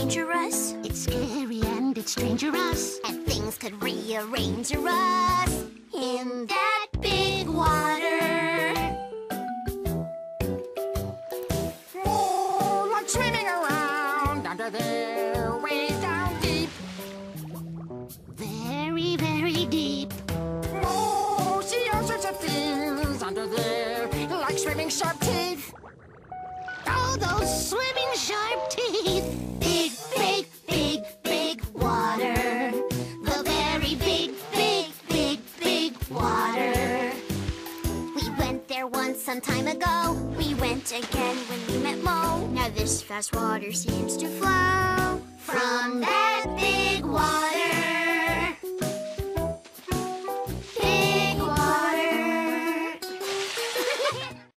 dangerous. It's scary and it's dangerous. And things could rearrange us in that big water. Oh, like swimming around under there, way down deep. Very, very deep. Oh, see all sorts of things under there, like swimming sharp teeth. Oh, those swimming sharp teeth. Big, big, big, big water. The very big, big, big, big water. We went there once some time ago. We went again when we met Mo. Now this fast water seems to flow